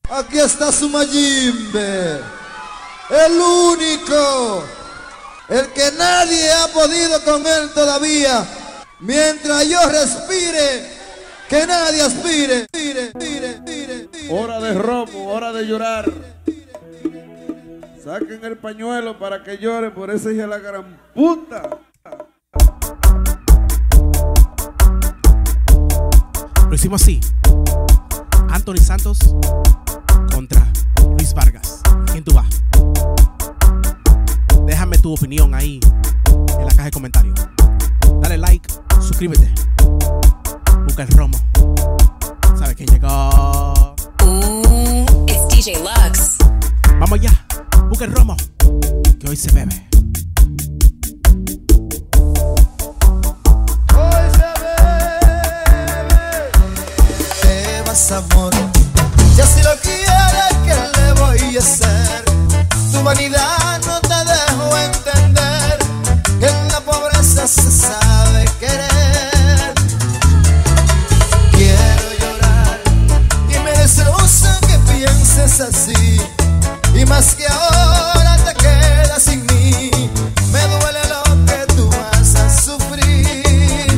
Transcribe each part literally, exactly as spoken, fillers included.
Aquí está su Mayimbe, el único, el que nadie ha podido con él todavía. Mientras yo respire, que nadie aspire. Tire, tire, tire, tire. Hora de robo, hora de llorar. Saquen el pañuelo para que llore por ese hija de la gran puta. Lo hicimos así. Anthony Santos contra Luis Vargas. ¿Quién tú vas? Déjame tu opinión ahí en la caja de comentarios. Dale like, suscríbete. Busca el romo. ¿Sabes quién llegó? Mm, it's D J Lux. Vamos allá. Busca el romo, que hoy se bebe. Hoy se bebe. Te vas, amor. Y así lo quieres, ¿qué le voy a hacer? Tu vanidad no te dejó entender que en la pobreza se sabe querer. Quiero llorar y me destroza que pienses así. Y más que ahora te quedas sin mí, me duele lo que tú vas a sufrir.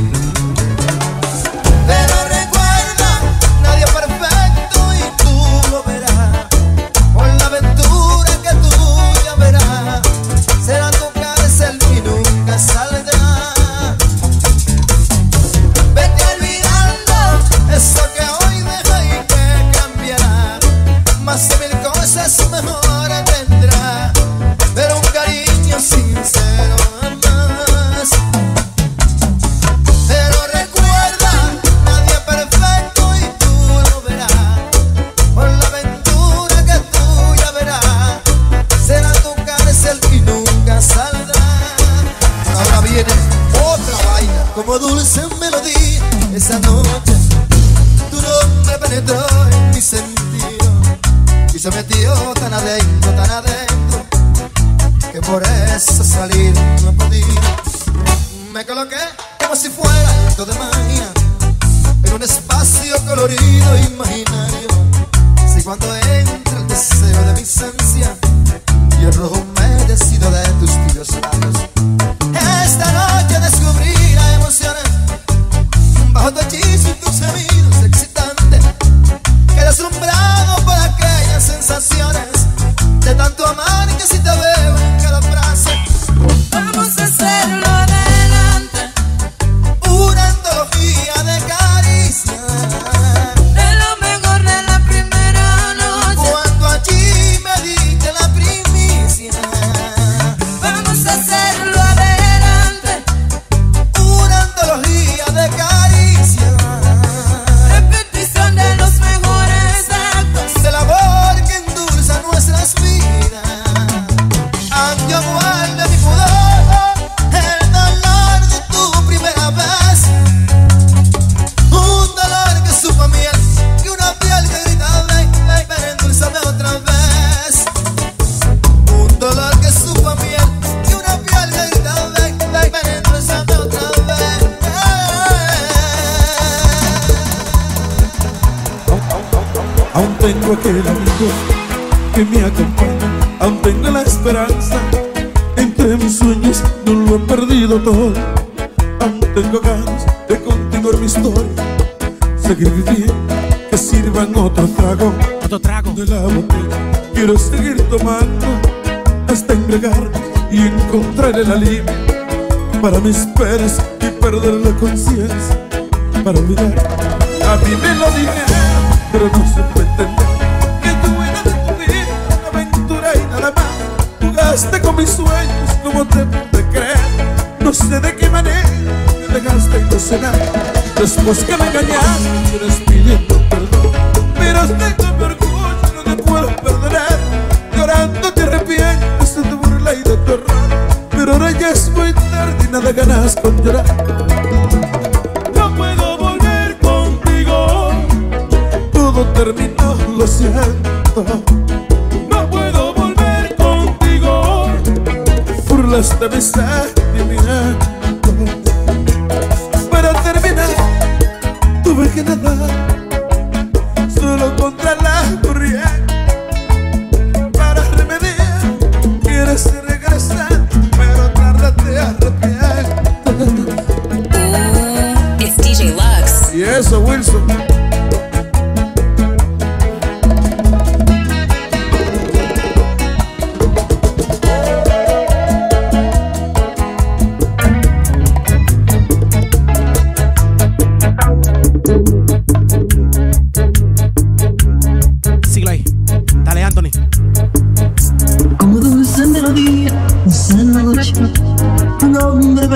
Pero recuerda, nadie es perfecto y tú lo verás. Por la aventura que tú ya verás, será tu cárcel y nunca saldrá. Vete olvidando eso que hoy deja y que cambiará. Más de mil cosas mejor tendrá, pero un cariño sincero jamás. Pero recuerda, nadie es perfecto y tú lo verás. Por la aventura que tú ya verás, será tu cárcel y nunca saldrá. Ahora viene otra vaina, como dulce melodía. Esa noche tu nombre penetró en mi sentido y se metió tan adentro, tan adentro, que por eso salir no he podido. Me coloqué como si fuera acto de magia en un espacio colorido e imaginario. Si cuando entra el deseo de mi esencia y el rojo humedecido de tus tibios labios, esta noche descubrí la emoción bajo tu hechizo y tus sonidos excitantes. Quedé deslumbrado por aquellas sensaciones de tanto amar que si te veo en cada frase. Vamos a hacerlo adelante, Una antología de caricias, de lo mejor de la primera noche. cuando allí me diste la primicia. Vamos a hacerlo adelante, Una antología de caricias, repetición de los mejores actos. del amor que endulza nuestras vidas. Aunque guarde mi pudor, el dolor de tu primera vez, un dolor que supo a miel y una piel que grita ven, ven, ven, endulzame otra vez. Un dolor que supo a miel y una piel que grita ven, ven, ven, endulzame otra vez. Aún tengo aquel amigo que me acompaña, aún tengo la esperanza entre mis sueños, no lo he perdido todo. Aún tengo ganas de continuar mi historia, seguir viviendo, que sirvan otro trago Otro trago. de la botella. Quiero seguir tomando hasta embriagarme y encontrar el alivio para mis penas y perder la conciencia, para olvidar. A mí me lo dijeron, pero no se puede entender que tú eras de tu vida una aventura y nada más. Jugaste con mis sueños, como te pude creer. No sé de qué manera me dejaste ilusionar. Después que me engañaste, vienes pidiendo perdón, pero tengo mi orgullo, no te puedo perdonar. Llorando te arrepientes de tu burla y de tu error, pero ahora ya es muy tarde y nada ganas con llorar. No puedo volver contigo, todo terminó, lo siento. No puedo volver contigo, burlaste mis sentimientos. Para terminar, tuve que nadar solo contra la corriente.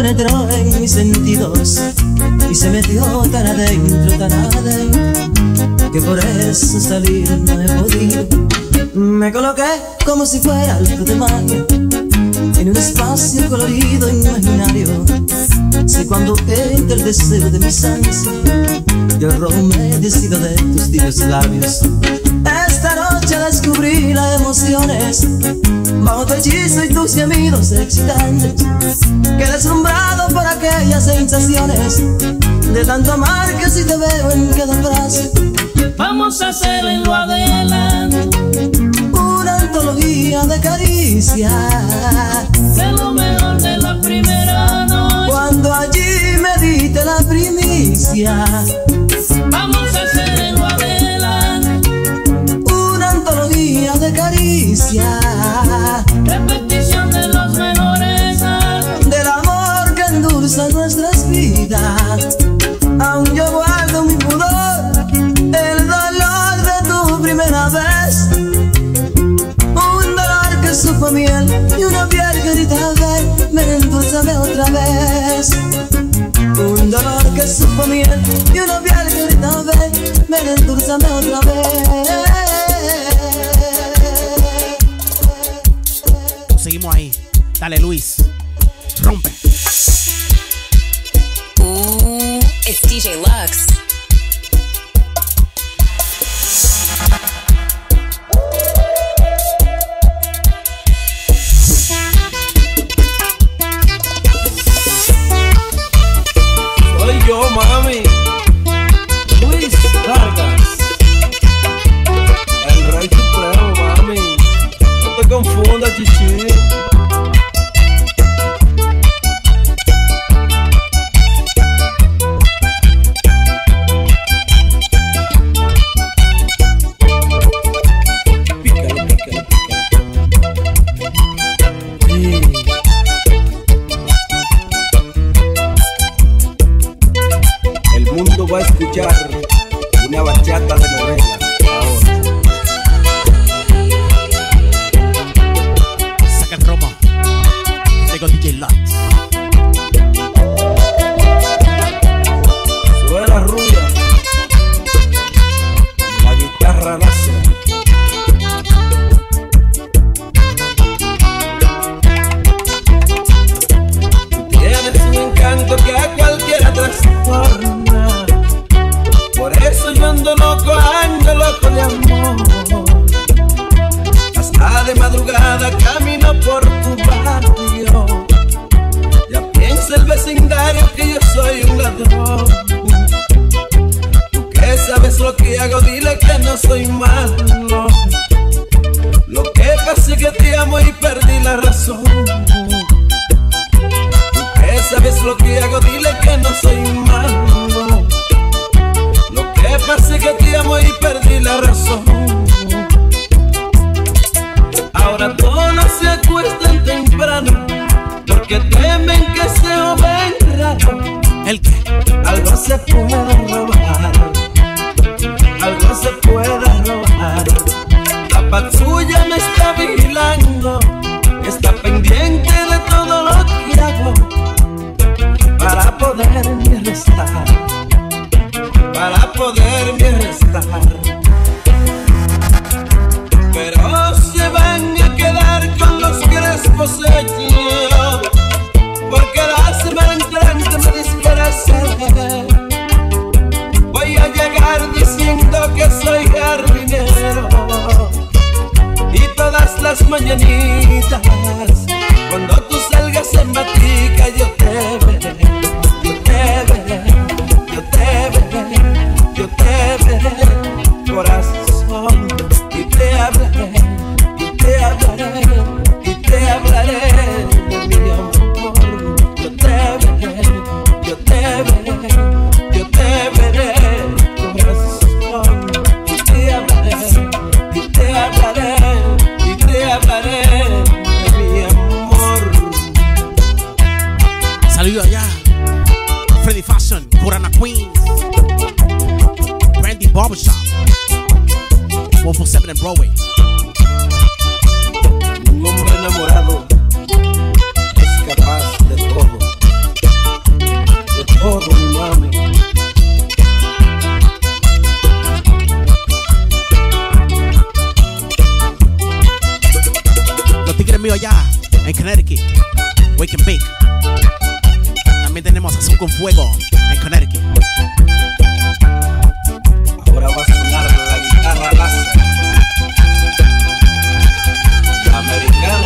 penetró en mis sentidos y se metió tan adentro, tan adentro, que por eso salir no he podido. Me coloqué como si fuera algo de magia en un espacio colorido imaginario. Sé cuando entra el deseo de mis ansias, yo me decido de tus tibios labios. Esta noche descubrí las emociones bajo tu hechizo y tus gemidos excitantes. Quedé deslumbrado por aquellas sensaciones de tanto amar que si te veo en cada frase. Vamos a hacer en lo adelante una antología de caricias, de lo mejor de la primera noche. cuando allí me diste la primicia. Vamos a hacer en lo adelante Una antología de caricias, repetición de los mejores actos, del amor que endulza nuestras vidas. Aún yo guardo mi pudor, el dolor de tu primera vez, un dolor que supo miel y una piel que grita ven, ven, endulzame otra vez. Un dolor que supo miel y una piel que grita ven, ven, endulzame otra vez. Seguimos ahí. Dale, Luis. Rompe. Ooh, it's D J Lux. Soy yo, mami. Luis Vargas, el rey supremo, mami. No te confundas, chichi. Pícale, pícale, pícale. Sí. El mundo va a escuchar una bachata de novela ahora. Saca el romo. Tengo D J Lux. Suena rubia, la guitarra nace. Tienes un encanto que a cualquiera trastorna, por eso yo ando loco, ando loco de amor. Hasta de madrugada camino por tu barrio, ya piensa el vecindario que yo soy un ladrón. Tú que sabes lo que hago, dile que no soy malo. Lo que pasa es que te amo y perdí la razón. Tú que sabes lo que hago, dile que no soy malo. Lo que pasa es que te amo y perdí la razón. Ahora todos se acuestan temprano porque temen que se joven raro. ¿El qué? Algo se puede robar, algo se puede robar. La patrulla me está vigilando, está pendiente de todo lo que hago, para poderme arrestar, para poderme arrestar. Pero se van a quedar con los crespos hechos, porque la semana entrante me disfrazaré. Voy a llegar diciendo que soy jardinero, y todas las mañanitas cuando tú salgas en batica yo te veré, yo te veré, yo te veré, yo te veré, corazón, y te hablaré, y te hablaré, y te hablaré de mi amor. Yo te veré, yo te veré, yo te veré, corazón, y te hablaré, y te hablaré, y te hablaré de mi amor. Saludo allá. Freddy Fashion, Corona Queens, Brandy Barbershop, one forty-seven en Broadway. Un hombre enamorado es capaz de todo. en Connecticut, Wake and Bake. También tenemos Azul con Fuego en Connecticut. Ahora va a sonar la guitarra láser americana.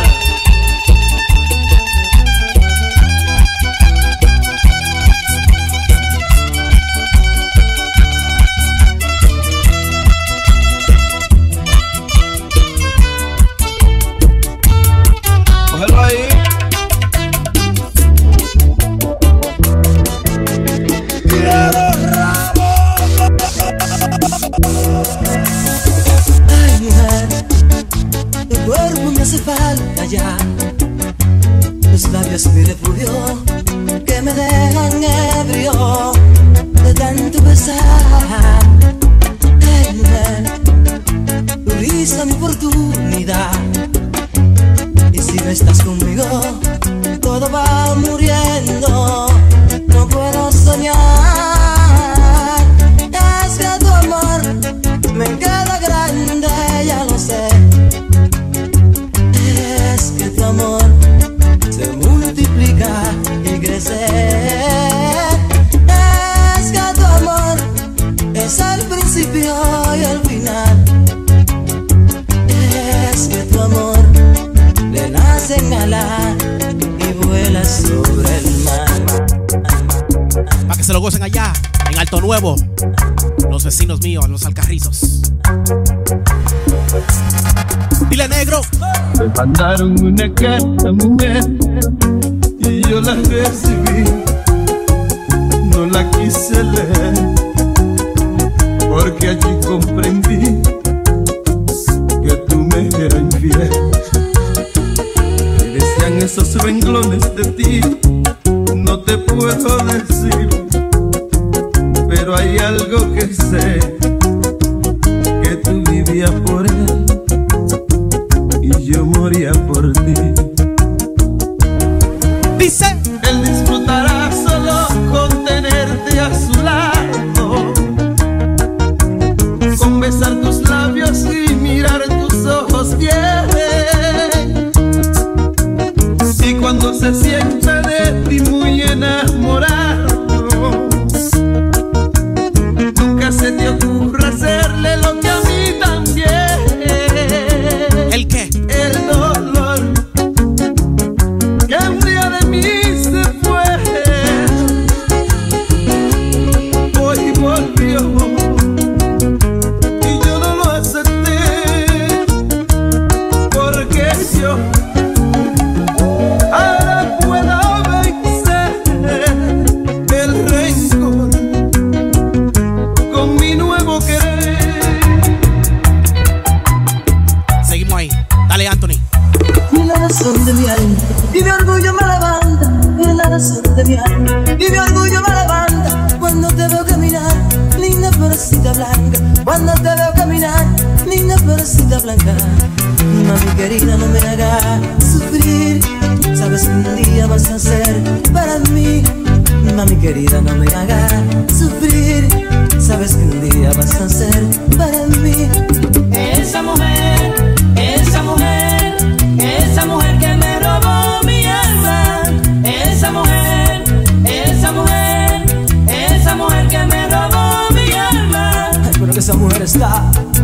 Cógelo ahí. Ay, mujer, tu cuerpo me hace falta ya. Tus labios mi refugio, que me dejan ebrio de tanto besar. Ay, mujer, tu risa mi oportunidad. Y si no estás conmigo, todo va muriendo. No puedo soñar. Es que tu amor me queda grande, ya lo sé. Es que tu amor se multiplica y crece. Es que tu amor es el principio y el final. Es que tu amor le nace en alas y vuela sobre el mar. Para que se lo gocen allá, en Alto Nuevo, los vecinos míos, los Alcarrizos. Dile, negro. Me mandaron una carta, mujer, y yo la recibí. No la quise leer, porque allí comprendí que tú me eras infiel. Y decían esos renglones de ti, no te puedo decir, pero hay algo que sé, que tú vivías por él y yo moría por ti. Dice, él disfrutará solo con tenerte a su lado, con besar tus labios y mirar tus ojos bien. Y cuando se sienta de ti muy enamorado, nunca se te ocurra hacerle lo que a mí también. ¿el qué? El dolor que un día de mí se fue, hoy volvió y yo no lo acepté, porque yo ahora puedo vencer el rencor con mi nuevo querer. Seguimos ahí. Dale, Anthony. Y la razón de mi alma y mi orgullo me levanta. Y la razón de mi alma y mi orgullo me levanta cuando te veo caminar, linda florecita blanca. Cuando te veo caminar, linda florecita blanca. Mami querida, no me hagas sufrir. Sabes que un día vas a ser para mí. Mami querida, no me hagas sufrir. Sabes que un día vas a ser para mí. Esa mujer, esa mujer, esa mujer que me robó mi alma. Esa mujer, esa mujer, esa mujer que me robó mi alma. Ay, pero que esa mujer está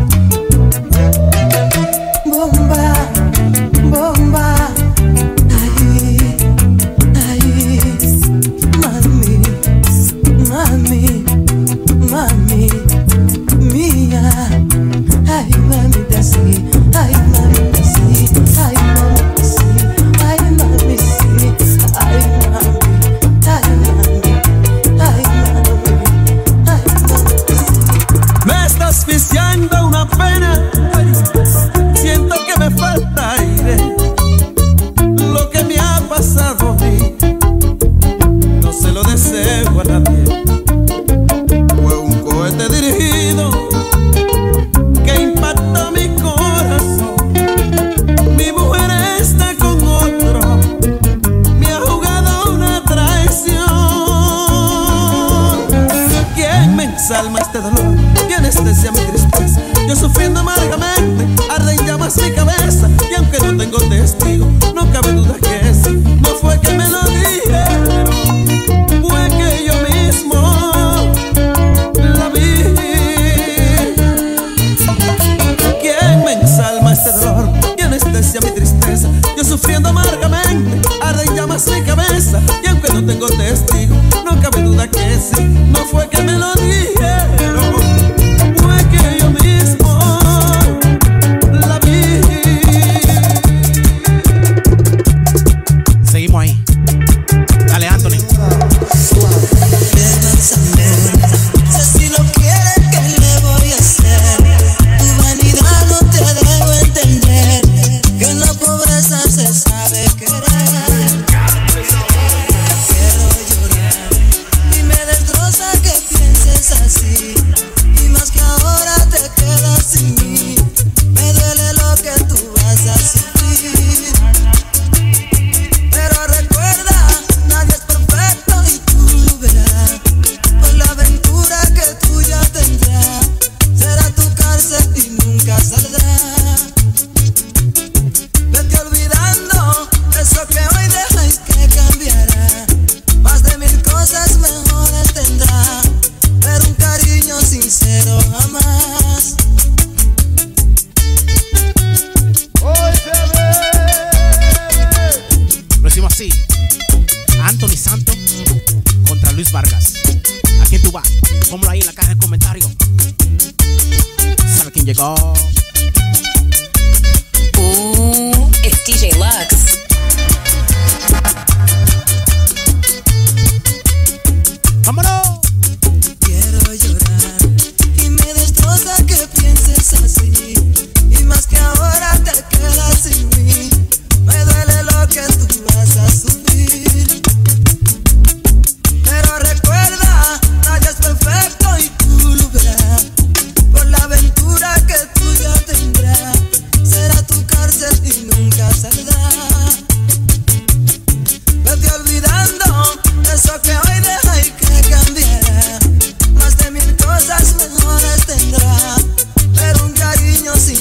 bomba, bomba. Ay, ay, mami, mami, mami mía. Ay, mamita sí, ay, mamita sí, ay, mamita sí, ay, mami sí, ay, mami, ay, mami, ay, mami, ay, mami sí. Me está asfixiando una pena, siento que me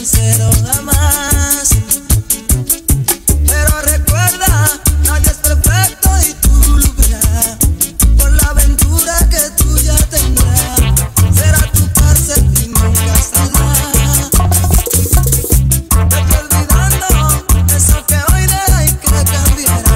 sincero jamás. Pero recuerda, nadie es perfecto y tú lo verás. Por la aventura que tú ya tendrás, será tu cárcel y nunca saldrás. Vete olvidando eso que hoy deja y que cambiará.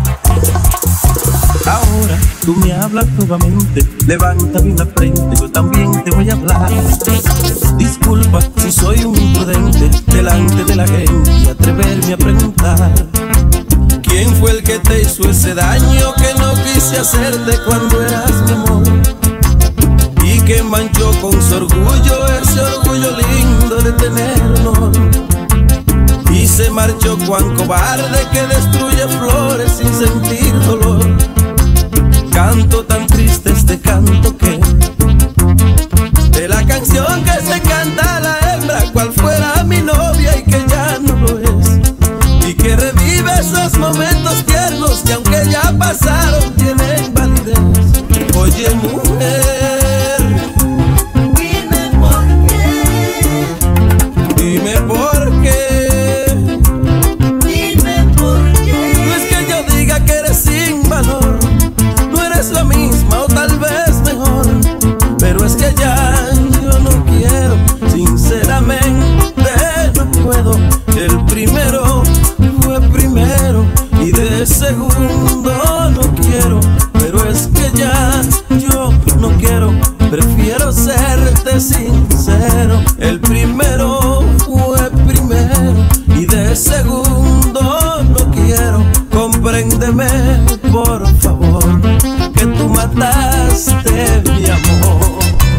Ahora tú me hablas nuevamente, levanta bien la frente, yo también te voy a hablar. Disculpa si soy un imprudente delante de la gente y atreverme a preguntar: ¿quién fue el que te hizo ese daño que no quise hacerte cuando eras mi amor? Y que manchó con su orgullo, ese orgullo lindo de tener honor. Y se marchó cuán cobarde que destruye flores sin sentir dolor. Canto tan triste este canto que de la canción que se canta a la hembra, cual fuera mi novia y que ya no lo es, y que revive esos momentos tiernos que aunque ya pasaron tienen validez. Oye mujer, dime por qué, dime por qué, dime por qué. No es que yo diga que eres sin valor, es la misma o tal vez mejor, pero es que ya yo no quiero, sinceramente no puedo. El primero fue primero y de segundo no quiero, pero es que ya yo no quiero, prefiero serte sincero. El primero fue primero y de segundo no quiero, compréndeme por favor, que tú mataste mi amor.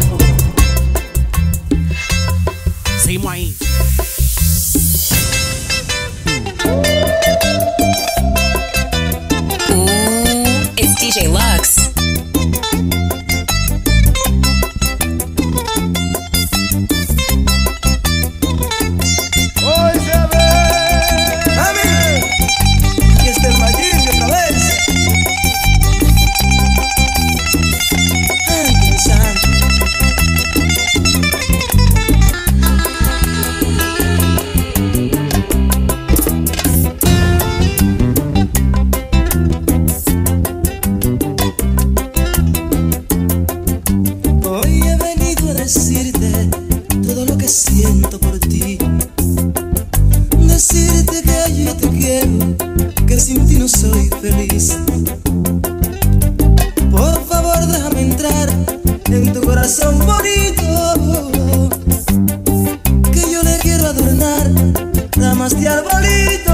Seguimos ahí. Ooh, it's D J Lux. Hoy se ve. ¡Mami! Aquí está el Mayimbe otra vez. Ay, qué santo. Hoy he venido a decirte todo lo que siento por ti. Decirte que yo te quiero, que sin ti no soy feliz. Por favor déjame entrar en tu corazón bonito, que yo le quiero adornar ramas de arbolito.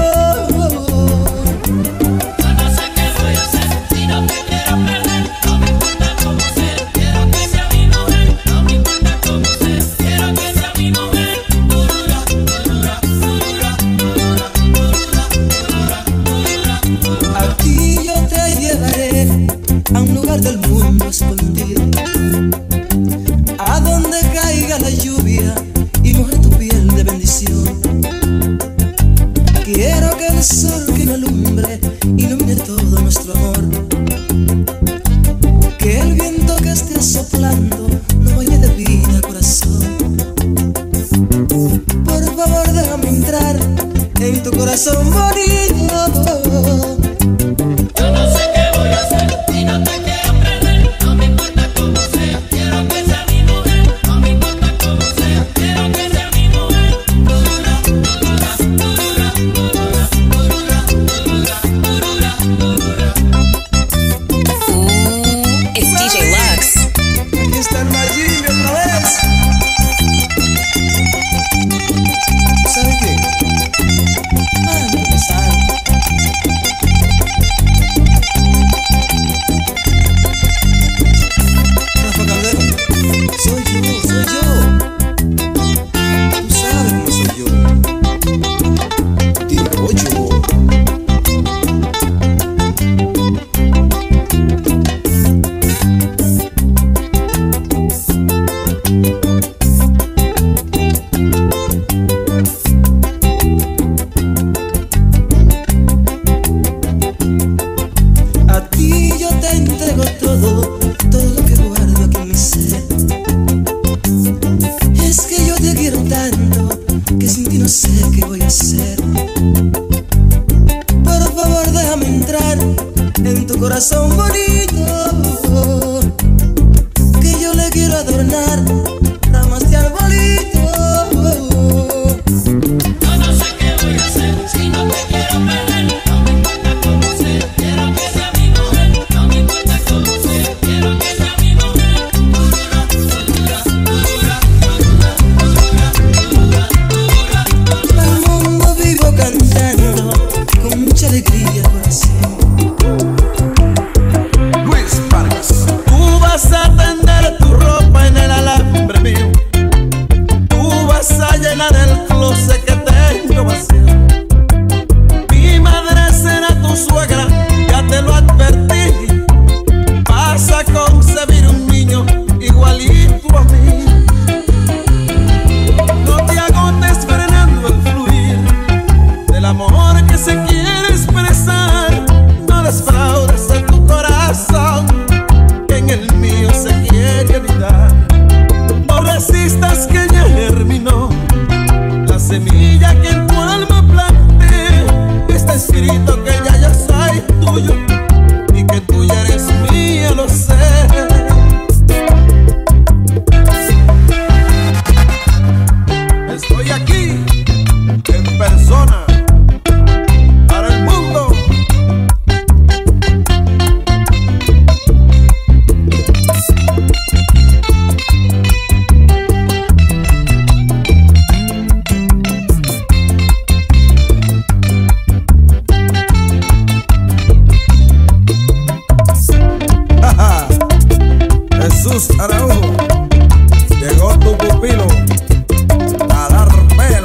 A ti yo te llevaré a un lugar del mundo escondido, a donde caiga la lluvia y moje tu piel de bendición. Quiero que el sol que me alumbre ilumine todo nuestro amor, que el viento que esté soplando no vaya de vida, corazón. Por favor déjame entrar en tu corazón bonito. Yo no sé qué voy a hacer si no te quiero perder. No me importa cómo sea, quiero que sea mi mujer. No me importa cómo sea, quiero que sea mi mujer. Turura, turura, turura, turura, turura, turura, turura, turura. Ooh, it's D J Lux. Aquí está el Mayimbe otra vez. ¿Sabe qué? Ay, qué santo. hacer. Por favor déjame entrar en tu corazón bonito, que yo le quiero adornar ramas de arbolito. Yo no sé qué voy a hacer si no te quiero perder. No me importa cómo sea, quiero que sea mi mujer. No me importa cómo sea, quiero que sea mi mujer. Turura, turura, turura, turura, turura, turura. Al mundo vivo cantando con mucha alegría, corazón. Luis Vargas. Tú vas a tender tu ropa en el alambre mío. Tú vas a llenar el closet que tengo vacío. Mi madre será tu suegra, ya te lo advertí. Vas a concebir un niño igualito a mí. No te agotes frenando el fluir del amor que se quiere expresar. No desfraudes a tu corazón, que en el mío se quiere evitar. No resistas que ya germinó la semilla que en tu alma planté. Está escrito que ya yo soy tuyo y que tú ya eres mía, lo sé. Estoy aquí en persona para el mundo. Jesús Araujo, llegó tu pupilo a dar pela.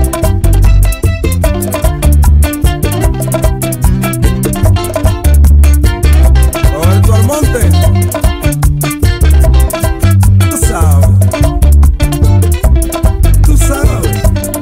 Roberto Almonte, tú sabes, tú sabes.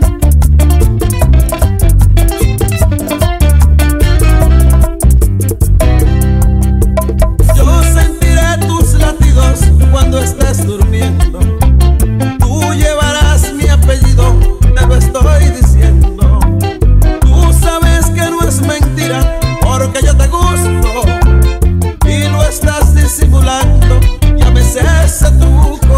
Yo sentiré tus latidos cuando estés durmiendo. Tú llevarás mi apellido, te lo estoy diciendo. Tú sabes que no es mentira, porque yo te gusto y lo estás disimulando. Ya me sé ese truco.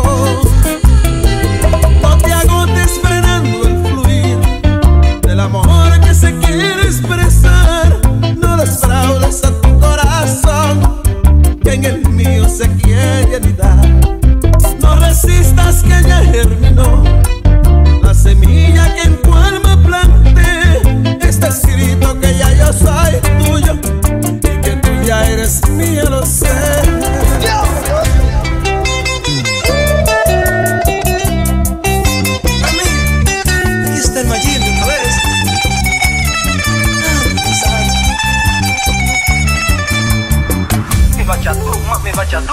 No te agotes frenando el fluir del amor que se quiere expresar. No desfraudes a tu corazón, que en el mío se quiere anidar. No resistas que ya germinó la semilla que en tu alma planté. Está escrito que ya yo soy tuyo y que tú ya eres mío, lo sé. Aquí está el Mayim de una vez. Mi bachatú, mami bachatú.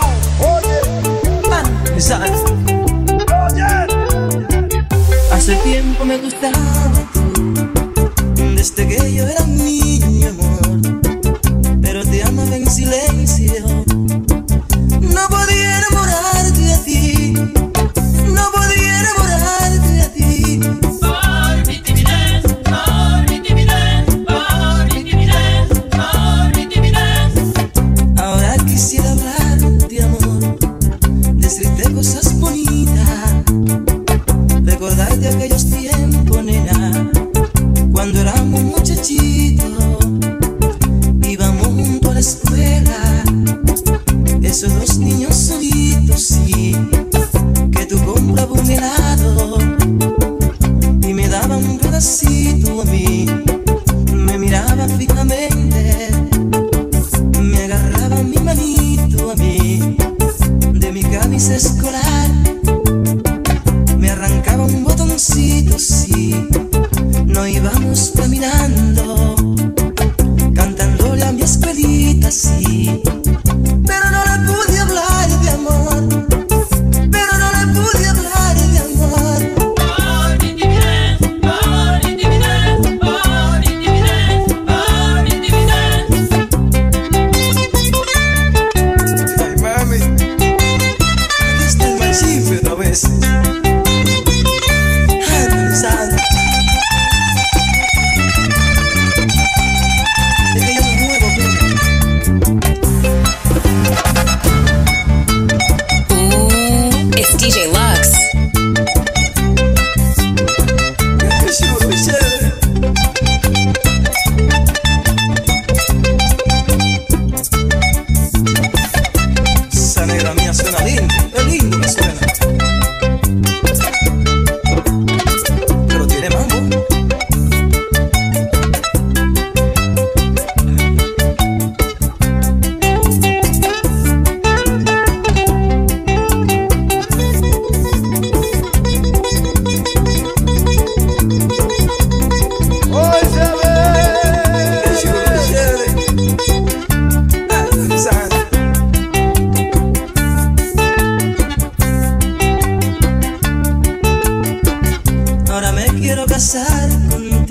Hace tiempo me gustaba tú, desde que yo era un niño, amor, pero te amaba en silencio. No podía enamorarte de ti, no podía enamorarte de ti. Por mi timidez, por mi timidez, por mi timidez, por mi timidez. Ahora quisiera hablarte, amor, decirte cosas bonitas, recordarte aquellos tiempos, nena, cuando éramos muchachitos, íbamos juntos a la escuela, esos dos niños solitos, sí, que tú comprabas un helado y me daban un pedacito a mí, me miraba fijamente, me agarraba mi manito a mí, de mi camisa escolar, me arrancaba un botoncito, sí, nos íbamos caminando, cantándole a mi escuelita, sí, pero no le pude hablar de amor, pero no le pude hablar de amor. Por mi timidez, por mi timidez, por mi timidez, por mi timidez. Ay, mami. Aquí está el Mayim de una vez. Ay, pensando.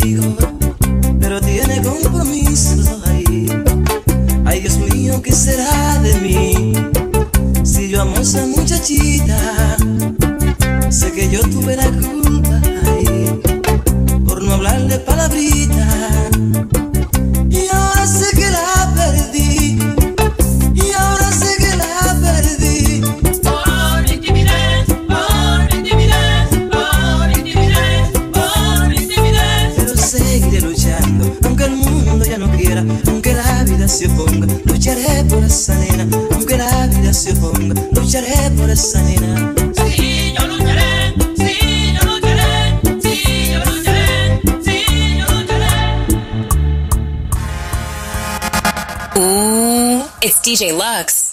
contigo, pero tiene compromisos ahí. Ay, Dios mío, ¿qué será de mí? Si yo amo a esa muchachita, sé que yo tuve la culpa ahí por no hablarle palabrita. Y ahora sé que la perdí, y ahora sé que la perdí. Por intimidez, por intimidez, por intimidez, por intimidez. Pero seguiré luchando, aunque el mundo ya no quiera, aunque la vida se oponga. Lucharé por esa nena, aunque la vida se oponga. Lucharé por esa nena. Sí, yo lucharé, sí, yo lucharé, sí, yo lucharé, sí, yo lucharé. Ooh, it's D J Lux.